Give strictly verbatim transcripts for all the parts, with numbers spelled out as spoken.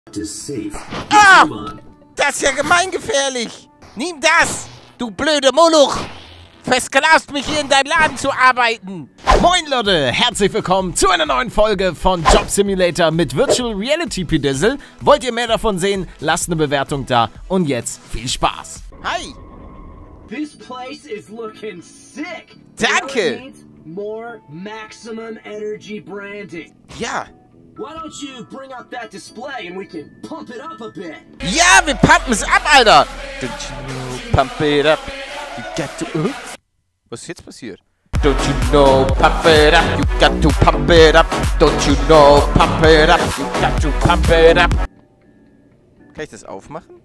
Ah! Das ist ja gemeingefährlich! Nimm das! Du blöde Moloch! Versklavst mich hier in deinem Laden zu arbeiten! Moin Leute, herzlich willkommen zu einer neuen Folge von Job Simulator mit Virtual Reality Pedizzle. Wollt ihr mehr davon sehen? Lasst eine Bewertung da und jetzt viel Spaß! Hi! This place is looking sick! Danke! More maximum energy branding. Ja! Why don't you bring up that display and we can pump it up a bit? Ja, wir pumpen es ab, Alter! Don't you know, pump it up. You got to... Uh? Was ist jetzt passiert? Don't you know, pump it up. You got to pump it up. Don't you know, pump it up. You got to pump it up. Kann ich das aufmachen?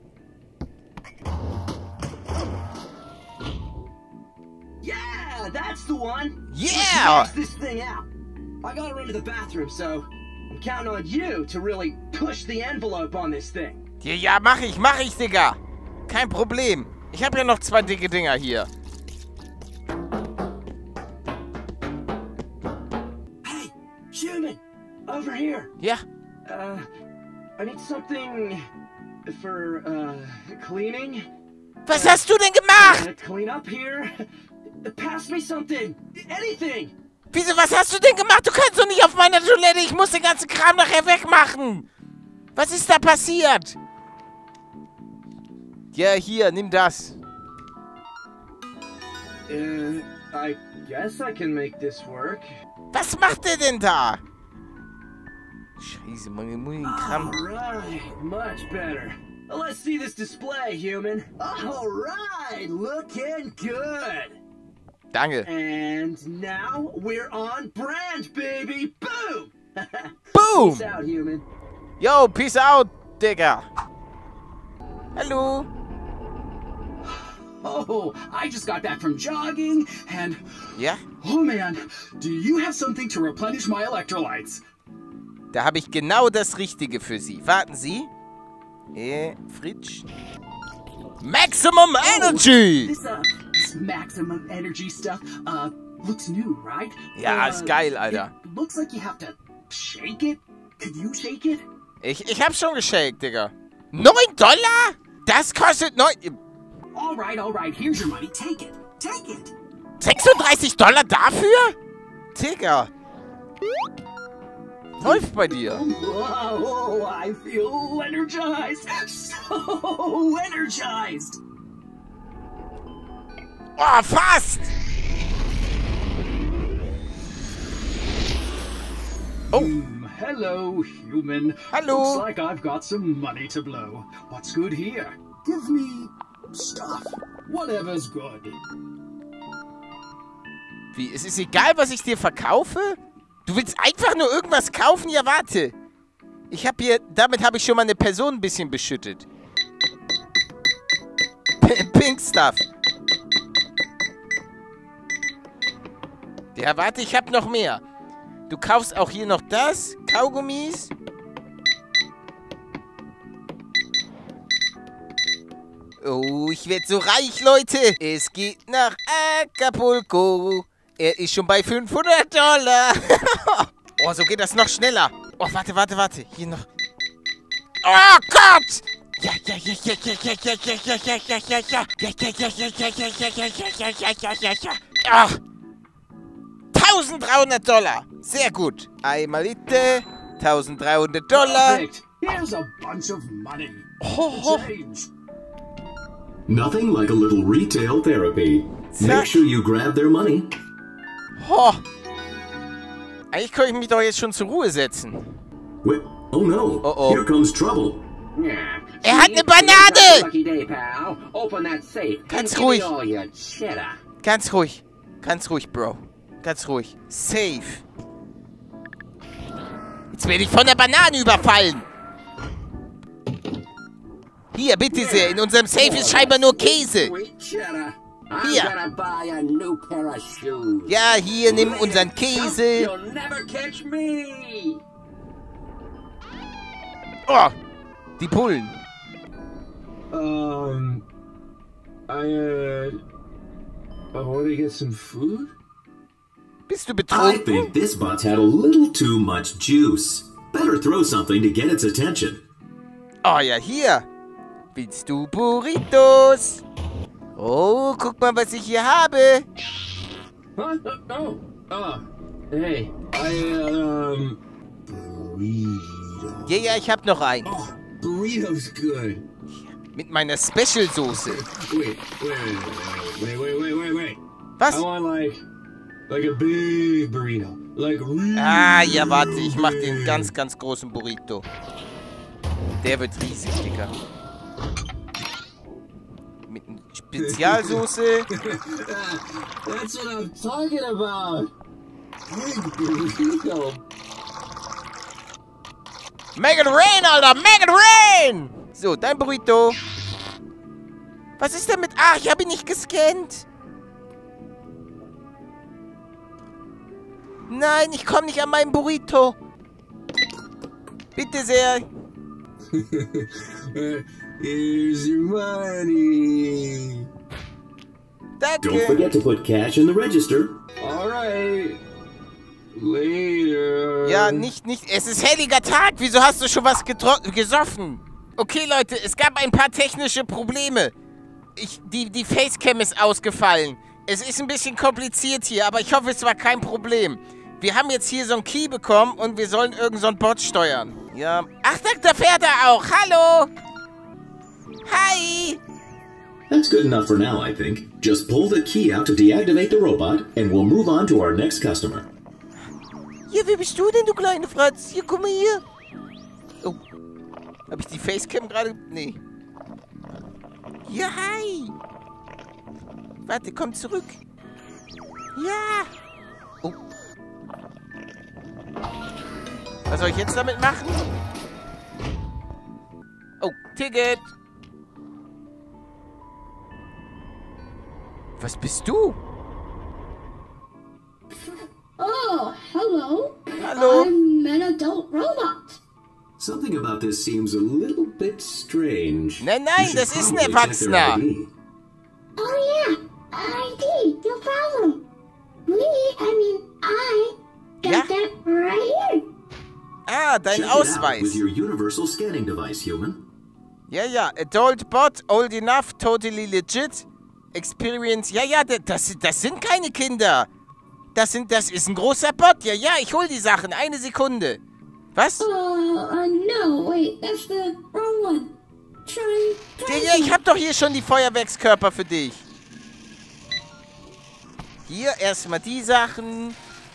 Yeah, that's the one! Yeah! Let's this thing out. I gotta run to the bathroom, so I'm counting on you to really push the envelope on this thing. Ja, ja, mach ich, mach ich, Digga. Kein Problem. Ich habe ja noch zwei dicke Dinger hier. Hey, human! Over here! Ja. Uh, I need something for, uh, cleaning. Was hast du denn gemacht? Uh, clean up here. Pass me something. Anything. Wieso, was hast du denn gemacht? Du kannst doch nicht auf meiner Toilette. Ich muss den ganzen Kram nachher wegmachen. Was ist da passiert? Ja, hier, nimm das. Uh, I guess I can make this work. Was macht der denn da? Scheiße, Mann, ich muss den Kram... Alright, much better. Let's see this display, human. Alright, looking good. Danke. And now we're on brand, baby. Boom! Boom! Peace out, human. Yo, peace out, Digga. Hallo. Oh, I just got back from jogging, and... Ja? Oh man, do you have something to replenish my electrolytes? Da habe ich genau das Richtige für Sie. Warten Sie. Äh, Fritsch. Maximum Energy! This, uh, this maximum energy stuff, uh, looks new, right? Ja, uh, ist geil, Alter. It looks like you have to shake it. Could you shake it? Ich, ich hab schon geshakt, Digga. neun Dollar? Das kostet neun... Alright, alright, here's your money. Take it. Take it. sechsunddreißig Dollar dafür? Digga. Läuft bei dir. Whoa, I feel energized. So energized. Oh, fast! Oh. Mm, hello, human. Hallo. Looks like I've got some money to blow. What's good here? Give me stuff. Whatever's good. Wie, es ist egal, was ich dir verkaufe? Du willst einfach nur irgendwas kaufen? Ja, warte. Ich hab hier... Damit habe ich schon mal eine Person ein bisschen beschüttet. P Pink Stuff. Ja, warte, ich hab noch mehr. Du kaufst auch hier noch das. Kaugummis. Oh, ich werde so reich, Leute. Es geht nach Acapulco. Er ist schon bei fünfhundert Dollar. Oh, so geht das noch schneller. Oh, warte, warte, warte. Hier noch. Oh Gott! Ja, ja, ja, ja, ja, ja, ja, ja, ja, ja, ja, ja, ja. Ja, ja, ja, ja, ja, ja, ja, ja, ja, ja, ja, ja, ja. Ah. eintausenddreihundert Dollar. Sehr gut. Einmal bitte. eintausenddreihundert Dollar. Perfect. Here's a bunch of money. Oh, oh. Change. Nothing like a little retail therapy. Make sure you grab their money. Oh. Eigentlich könnte ich mich doch jetzt schon zur Ruhe setzen. Wait, oh no, Oh, oh. here comes trouble. Yeah. Er hat eine Banane! Lucky day, pal. Open that safe. Ganz and give ruhig. me all your cheddar. Ganz ruhig. Ganz ruhig, Bro. Ganz ruhig. Safe. Jetzt werde ich von der Banane überfallen. Hier, bitte sehr. In unserem Safe ist scheinbar nur Käse. Sweet cheddar. I'm Hier. gonna buy a new pair of shoes. Ja, hier, nimm unseren Käse. You'll never catch me. Oh, die Pullen. Um, I, uh, I want to get some food? Bist du I betrunken? think this butt had a little too much juice. Better throw something to get its attention. Oh ja, hier. Willst du Burritos? Oh, guck mal, was ich hier habe. Huh? Oh. Oh. Hey. I, um... Burrito. Ja, ja, ich hab noch einen. Oh, burrito's good. Mit meiner Special-Soße. Wait, wait, wait, wait, wait, wait, wait. Was? I want like... Like a big burrito. Like really Ah, ja, warte. Ich mach den ganz, ganz großen Burrito. Der wird riesig, Digga. Mit einer Spezialsoße. That's what I'm talking about. Big burrito. Make it rain, Alter! Make it rain! So, dein Burrito. Was ist denn mit... Ach, ich habe ihn nicht gescannt. Nein, ich komme nicht an meinen Burrito. Bitte sehr. Here's your money. Danke. Don't forget to put cash in the register. All right. Later. Ja, nicht, nicht. Es ist helliger Tag. Wieso hast du schon was gesoffen? Okay, Leute, es gab ein paar technische Probleme. Ich, die, die Facecam ist ausgefallen. Es ist ein bisschen kompliziert hier, aber ich hoffe, es war kein Problem. Wir haben jetzt hier so einen Key bekommen und wir sollen irgend so einen Bot steuern. Ja. Ach, da fährt er auch. Hallo. Hi. That's good enough for now, I think. Just pull the key out to deactivate the robot, and we'll move on to our next customer. Hier, wer bist du denn, du kleine Fratz? Hier, guck mal hier. Oh. Hab ich die Facecam gerade... Nee. Ja, hi. Warte, komm zurück. Ja. Oh. Was soll ich jetzt damit machen? Oh, Ticket. Was bist du? Oh, hello. Hallo. I'm an adult robot. Something about this seems a little bit strange. Nein, nein, You should das ist ein probably check their Erwachsener. I D. Oh yeah, I D, no problem. Me, I mean I, got Ja? that right here. Ah, dein Check it out with Ausweis. your universal scanning device, human. Ja, ja. Adult Bot, old enough, totally legit. Experience. Ja, ja, das, das sind keine Kinder. Das, sind, das ist ein großer Bot. Ja, ja, ich hol die Sachen. Eine Sekunde. Was? Oh, uh, no, wait, that's the wrong one. Try, try. Ja, ja, ich hab doch hier schon die Feuerwerkskörper für dich. Hier erstmal die Sachen.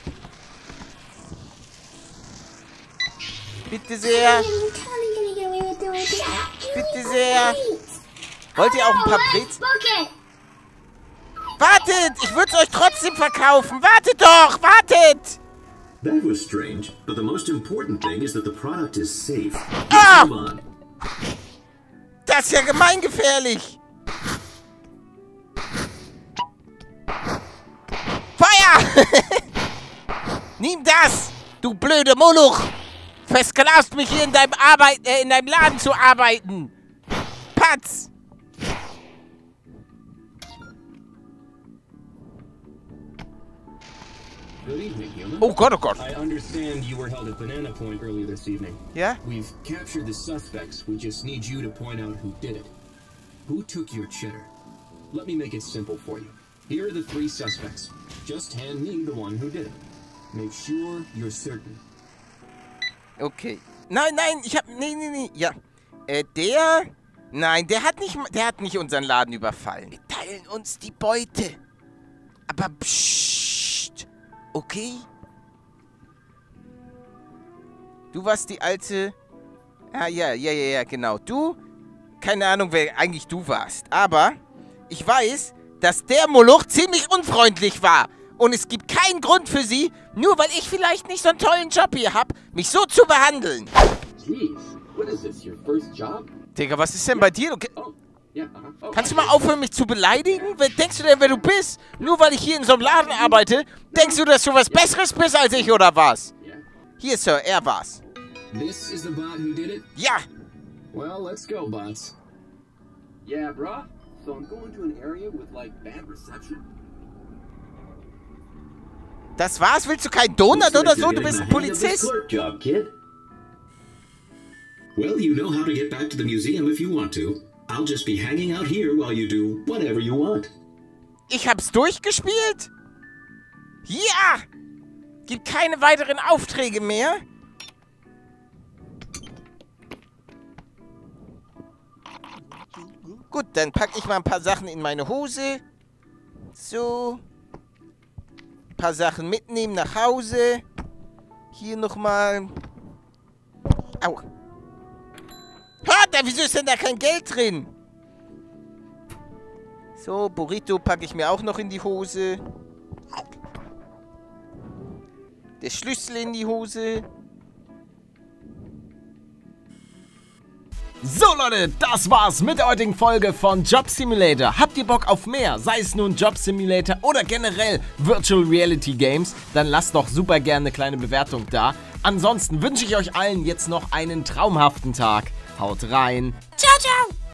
Bitte sehr. I'm totally gonna get away with doing that. Bitte sehr. Wollt ihr auch ein paar Blitz? Okay. Wartet! Ich würde es euch trotzdem verkaufen. Wartet doch! Wartet! That was strange, but the most important thing is that the product is safe. Ah! Let's move on. Das ist ja gemeingefährlich. Feuer! Nimm das, du blöde Moloch! Versklavst mich hier in deinem Arbeit, äh, in deinem Laden zu arbeiten. Patz! Good evening, human. Oh Gott, oh Gott. I understand you were held at Banana Point early this evening. Ja? We've captured the suspects. We just need you to point out who did it. Who took your cheddar? Let me make it simple for you. Here are the three suspects. Just hand me the one who did it. Make sure you're certain. Okay. Nein, nein, ich hab... Nee, nee, nee. Ja. Äh, der... Nein, der hat nicht... Der hat nicht unseren Laden überfallen. Wir teilen uns die Beute. Aber pssst. Okay? Du warst die alte... Ah, ja, ja, ja, ja, genau. Du... Keine Ahnung, wer eigentlich du warst. Aber... Ich weiß, dass der Moloch ziemlich unfreundlich war. Und es gibt keinen Grund für sie, nur weil ich vielleicht nicht so einen tollen Job hier habe, mich so zu behandeln. Jeez, what is this, your first job? Digga, was ist denn bei dir? Du, Oh, yeah, uh-huh. Oh, kannst du mal aufhören, mich zu beleidigen? Wer denkst du denn, wer du bist? Nur weil ich hier in so einem Laden arbeite, denkst du, dass du was Besseres bist als ich, oder was? yeah. Hier, Sir, er war's. This is the bot who did it? Ja, Well, let's go, bots. Yeah, bruh. So I'm going to an area with, like, bad reception? das war's. Willst du keinen Donut Looks like oder you're so? Du getting bist the ein hang of this Polizist. clerk job, kid. Well, you know how to get back to the museum if you want to. I'll just be hanging out here while you do whatever you want. Ich hab's durchgespielt? Ja! Gibt keine weiteren Aufträge mehr? Gut, dann packe ich mal ein paar Sachen in meine Hose. So. Ein paar Sachen mitnehmen nach Hause. Hier nochmal. Au. Hört, wieso ist denn da kein Geld drin? So, Burrito packe ich mir auch noch in die Hose. Der Schlüssel in die Hose. So Leute, das war's mit der heutigen Folge von Job Simulator. Habt ihr Bock auf mehr, sei es nun Job Simulator oder generell Virtual Reality Games, dann lasst doch super gerne eine kleine Bewertung da. Ansonsten wünsche ich euch allen jetzt noch einen traumhaften Tag. Haut rein. Ciao, ciao.